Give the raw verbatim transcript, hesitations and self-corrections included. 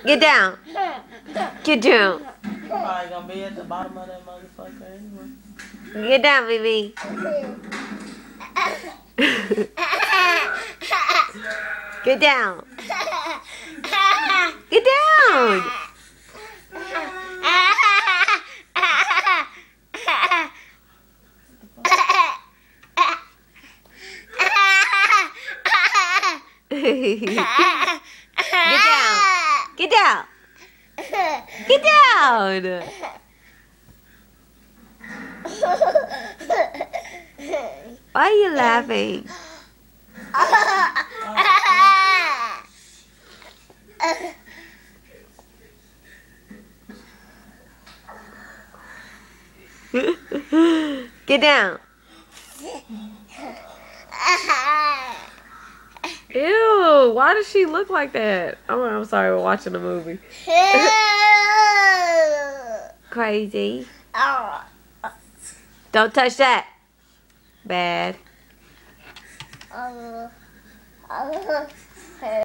Get down. Get down. Probably gonna be at the bottom of that motherfucker anyway. Get down, baby. Get down. Get down. Get down. Get down. Get down. Why are you laughing? Get down. Ew, why does she look like that? Oh, I'm sorry, we're watching a movie. Crazy. Don't touch that. Bad.